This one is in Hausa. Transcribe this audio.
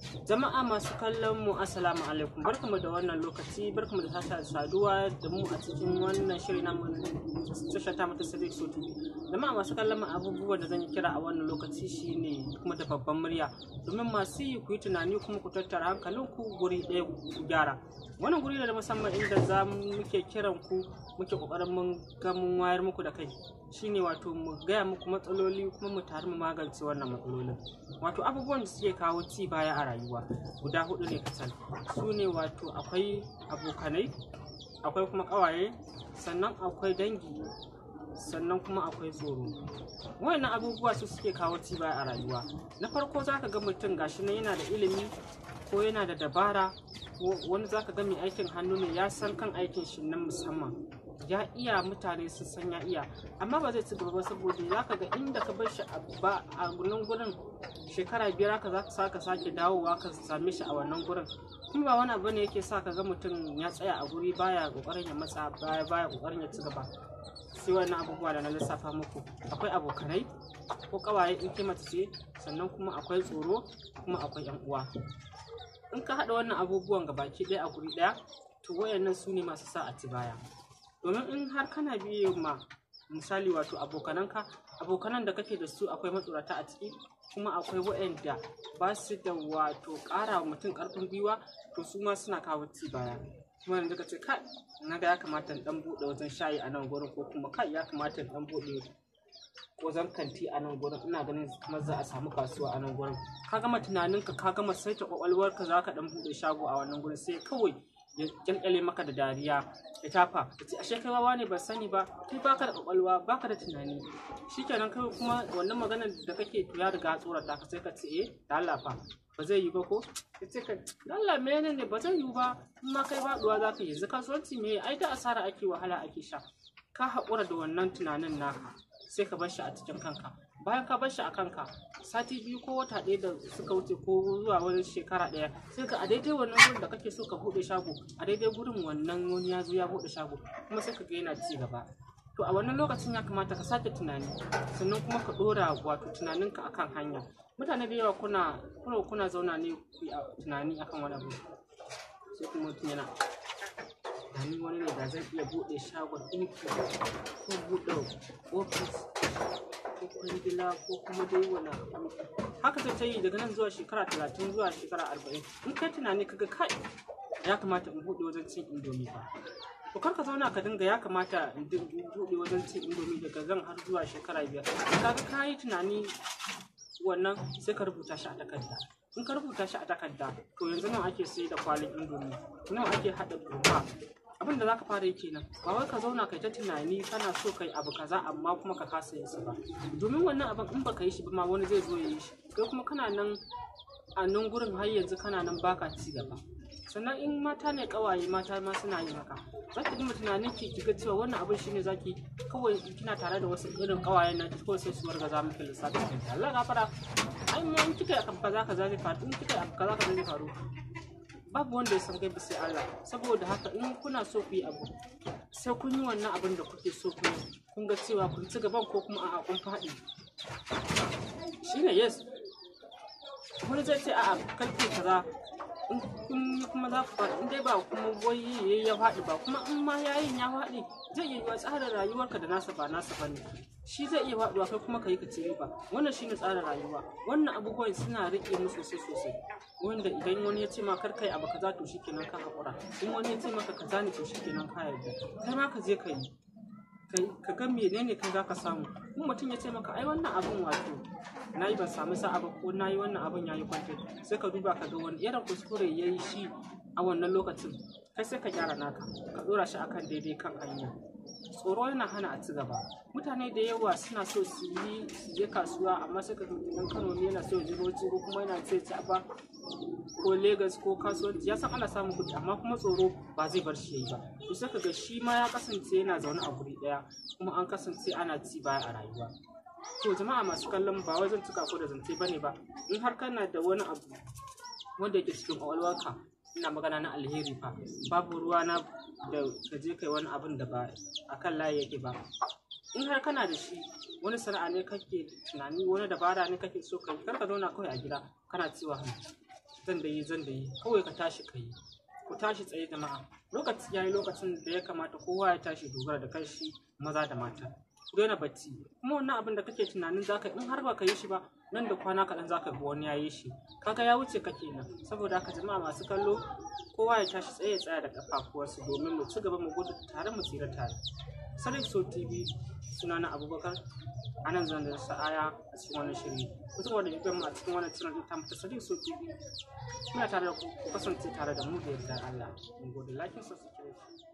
Jama'a masu kallon mu assalamu alaikum, barkamu da wannan lokaci, barkamu da sake saduwa da mu a cikin wannan shiri na tashar ta mata Sadiq Soto. Jama'a masu kallon mu, abubuwan da zan yi kira a wannan lokaci shine kuma da babban murya domin masu yi ku yi tunani kuma ku tattara hankalinku guri ɗaya ku gyara. Wannan guri da musamman inda za mu muke kiran ku muke kokarin mun wayar muku da kai shine wato mu gaya muku matsaloli kuma mu tare mu magance wannan matsalolin. Wato abubuwan da suke kawo ci baya a rayuwa guda hudu ne kacal. Su ne wato akwai abokanai, akwai kuma ƙawaye, sannan akwai dangi, sannan kuma akwai tsoro. Wayannan abubuwa su suke kawo ci baya a rayuwa. Na farko zaka ga mutum gashi nan yana da ilimi ko yana da dabara, wani zaka ga mai aikin hannu ne, ya san kan aikin shi na musamman, ya iya, mutane sun san ya iya, amma ba zai ci gaba ba saboda zaka ga inda ka bar shi a gurin shekara 5 haka zaka sake dawowa ka same shi a wannan gurin. Kuma ba wani abu ne yake sa ka ga mutum ya tsaya a guri baya kokarin ya matsa baya kokarin ya ci gaba. Sai wannan abubuwa da na lissafa muku, akwai abokanai ko kawaye in ke mace ce, sannan kuma akwai tsoro, kuma akwai yan uwa. In ka haɗa wannan abubuwan gabaki ɗaya a guri ɗaya, to wayannan su ne masu sa a ci baya. Domin in har kana biye ma misali wato abokanan da kake da su akwai matsorata a ciki, kuma akwai waɗanda ba su da wato ƙara wa mutum ƙarfin gwiwa, to su ma suna kawo ci baya. Kuma yanzu ka ce kai na ga ya kamata in ɗan buɗe wajen shayi a nan gurin, ko kuma kai ya kamata in ɗan buɗe wajen kanti a nan gurin, ina ganin kuma za a samu kasuwa a nan gurin. Ka gama tunaninka, ka gama saita ƙwaƙwalwarka za ka ɗan buɗe shago a wannan gurin, sai kawai ya kyalkyale maka da dariya ya tafa ya ce ashe kai wawa ne ban sani ba, kai baka da ƙwaƙwalwa, baka da tunani. Shikenan kai kuma wannan maganar da kake ya riga tsorata ka, sai ka ce da Allah fa ba zai yi ba ko? Ya ce ka da Allah menene ba zai yi ba, in ma kai faɗuwa za ka yi, yanzu kasuwanci me ai da asara ake, wahala ake sha. Ka haƙura da wannan tunanin naka sai ka bar shi a cikin kanka. Bayan ka bar shi a kanka, sati 2 ko wata 1 da suka wuce ko zuwa wani shekara 1, sai ka a daidai wannan gurin da kake so ka buɗe shago, a daidai gurin wannan wani ya zo ya buɗe shago, kuma sai ka ga yana ci gaba. To a wannan lokacin ya kamata ka sake tunani, sannan kuma ka ɗora wato tunaninka akan hanya. Mutane da yawa kuna zauna ne ku yi tunani akan wani abu, sai kuma mutum yana ni wani ne da zan iya buɗe shagon ɗinki ko buɗe ofis ko kwangila ko kuma dai wani abu. Haka ta yi daga nan zuwa shekara 30 zuwa shekara 40. In kai tunani kaga kai ya kamata in buɗe wajen cin indomi ba, to kar ka zauna ka dinga ya kamata in buɗe wajen cin indomi daga zan har zuwa shekara 5. Kaga ka yi tunani wannan, sai ka rubuta shi a takarda. In ka rubuta shi a takarda, to yanzu nan ake sai da kwalin indomi, nan ake haɗa burma. Abin da za ka fara yi kenan, ba wai ka zauna kai ta tunani kana so kai abu kaza amma kuma ka kasa yin sa ba. Domin wannan abin in baka yi shi ba ma wani zai zo ya yi shi, kai kuma kana nan a nan gurin har yanzu kana nan baka ci gaba. Sannan in mata ne, ƙawaye mata ma suna yin haka. Za ki dinga tunanin ki ga cewa wannan abin shine zaki kawai kina tare da wasu irin ƙawayen nan, kawai sai su wargaza miki lissafi. Allah gafara, ai mu in kika akan kaza zai faru, in kika akan kaza zai faru. Babu wanda ya san gaibi sai Allah. Saboda haka in kuna so ku yi abu, sai kun yi wannan abin da kuke so ku yi, kun ga cewa kun ci gaban ko kuma a'a kun faɗi. Shine yes. Wani zai ce a'a karfe kaza in kun yi kuma za ku faɗi, in dai ba kuma wai yayi ya faɗi ba, kuma in ma yayin ya faɗi zai iya yiwa tsarin rayuwarka da nasa ba nasa bane. Shi zai iya faɗuwa kai kuma ka yi ka ci riba. Wannan shine tsarin rayuwa. Wannan abubuwan suna riƙe mu sosai, wanda idan wani ya ce ma kar kai abu kaza, to shikenan ka haƙura. In wani ya ce maka kaza ne, to shikenan ka yarda. Kai ma ka je ka yi, ka ga menene kai za ka samu. In mutum ya ce maka ai wannan abun wato nayi ban samu sa'a ba, ko nayi wannan abun yayi kwantai, sai ka duba ka ga wani irin kuskure yayi shi a wannan lokacin, kai sai ka gyara naka, ka ɗora shi akan daidai kan hanya. Tsoro yana hana a ci gaba. Mutane da yawa suna so su je kasuwa, amma sai ka ga mutum Kano ne yana so ya je Bauchi, ko kuma yana so ya ci Aba ko Lagos ko kasuwanci, ya san ana samun kuɗi amma kuma tsoro ba zai bar shi yayi ba. To sai ka ga shi ma ya kasance yana zaune a guri ɗaya, kuma an kasance ana ci baya a rayuwa. To jama'a masu kallon, ba wai zan cika ko da zance bane ba. In har kana da wani abu wanda yake cikin ƙwaƙwalwarka, ina magana na alheri fa, babu ruwa na da ka je kai wani abin da ba akan layi yake ba. In har kana da shi, wani sana'a ne kake tunani, wani dabara ne kake so kai, kar ka zauna kawai a gida kana cewa zan da yi kawai ka tashi ka yi. Ku tashi tsaye jama'a, lokaci yayi lokacin da ya kamata kowa ya tashi dogara da kanshi, maza da mata. Ku daina bacci, kuma wannan abin da kake tunanin zaka in har ba ka yi shi ba, nan da kwana kaɗan zaka ga wani ya yi shi, kaga ya wuce ka kenan. Saboda haka jama'a masu kallo, kowa ya tashi tsaye ya tsaya da ƙafafuwarsa domin mu ci gaba mu gudu tare mu tsira tare. Sadiq So TV, sunana Abubakar, a nan zan da sa'aya a cikin wannan shiri. Ku ci gaba da bibiyar mu a cikin wannan channel ta mu Sadiq So TV. Muna tare da ku kasance tare da mu da yardar Allah. Mun gode, like and subscribe.